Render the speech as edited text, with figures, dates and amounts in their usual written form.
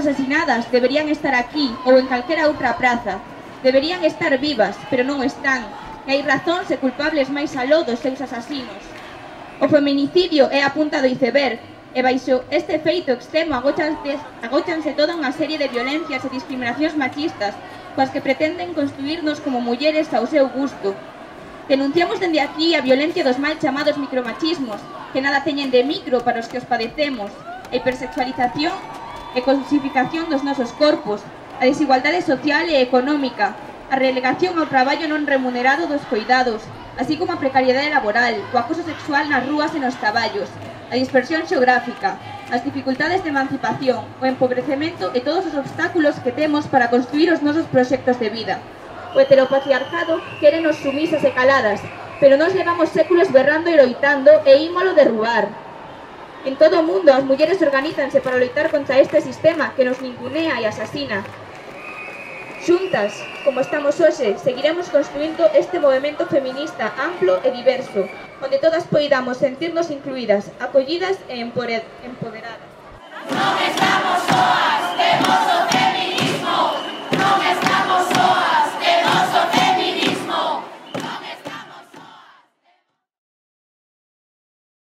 asasinadas deberían estar aquí ou en calquera outra praza. Deberían estar vivas, pero non están. E hai razóns e culpables máis aló dos seus asasinos. O feminicidio é a punta do iceberg, e baixo este feito extremo agóchanse toda unha serie de violencias e discriminacións machistas coas que pretenden construirnos como mulleres ao seu gusto. Denunciamos dende aquí a violencia dos mal chamados micromachismos, que nada teñen de micro para os que os padecemos, a hipersexualización e cosificación dos nosos corpos, a desigualdade social e económica, a relegación ao traballo non remunerado dos coidados, así como a precariedade laboral, o acoso sexual nas rúas e nos traballos, a dispersión xeográfica, as dificultades de emancipación, o empobrecemento e todos os obstáculos que temos para construir os nosos proxectos de vida. O heteropatriarcado quérenos sumisas e caladas, pero nós levamos séculos berrando e loitando e ímolo derrubar. En todo o mundo as mulleres organízanse para loitar contra este sistema que nos ningunea e asasina. Xuntas, como estamos hoxe, seguiremos construindo este movemento feminista amplo e diverso, onde todas poidamos sentirnos incluídas, acollidas e empoderadas. Non estamos soas, temos